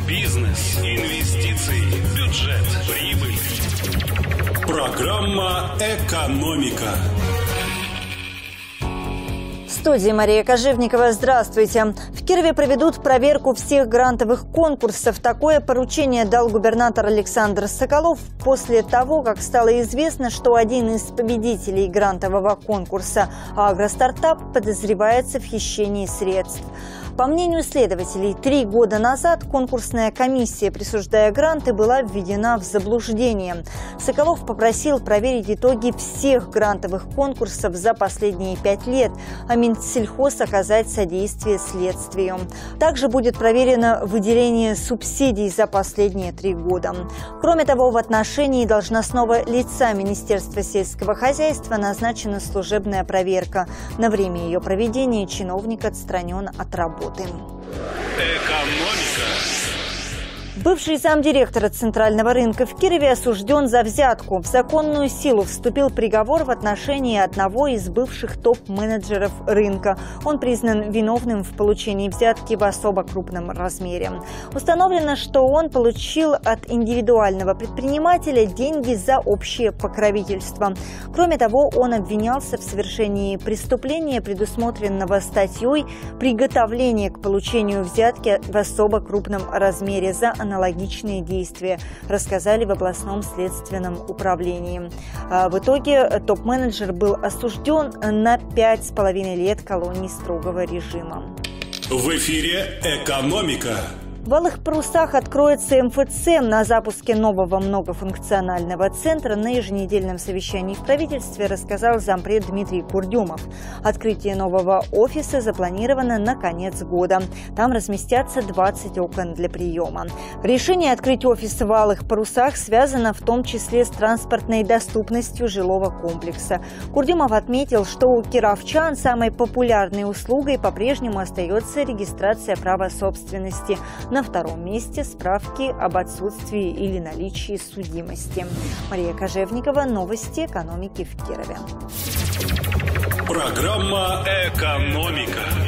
Бизнес, инвестиции, бюджет, прибыль. Программа «Экономика». В студии Мария Кожевникова. Здравствуйте. В Кирове проведут проверку всех грантовых конкурсов. Такое поручение дал губернатор Александр Соколов после того, как стало известно, что один из победителей грантового конкурса «Агростартап» подозревается в хищении средств. По мнению следователей, 3 года назад конкурсная комиссия, присуждая гранты, была введена в заблуждение. Соколов попросил проверить итоги всех грантовых конкурсов за последние 5 лет, а Минсельхоз оказать содействие следствию. Также будет проверено выделение субсидий за последние 3 года. Кроме того, в отношении должностного лица Министерства сельского хозяйства назначена служебная проверка. На время ее проведения чиновник отстранен от работы. Экономика. Бывший замдиректора Центрального рынка в Кирове осужден за взятку. В законную силу вступил приговор в отношении одного из бывших топ-менеджеров рынка. Он признан виновным в получении взятки в особо крупном размере. Установлено, что он получил от индивидуального предпринимателя деньги за общее покровительство. Кроме того, он обвинялся в совершении преступления, предусмотренного статьей «Приготовление к получению взятки в особо крупном размере» за аналогичные действия, рассказали в областном следственном управлении. В итоге топ-менеджер был осужден на 5,5 лет колонии строгого режима. В эфире «Экономика». В Алых Парусах откроется МФЦ. На запуске нового многофункционального центра на еженедельном совещании в правительстве рассказал зампред Дмитрий Курдюмов. Открытие нового офиса запланировано на конец года. Там разместятся 20 окон для приема. Решение открыть офис в Алых Парусах связано в том числе с транспортной доступностью жилого комплекса. Курдюмов отметил, что у кировчан самой популярной услугой по-прежнему остается регистрация права собственности. На втором месте справки об отсутствии или наличии судимости. Мария Кожевникова. Новости экономики в Кирове. Программа «Экономика».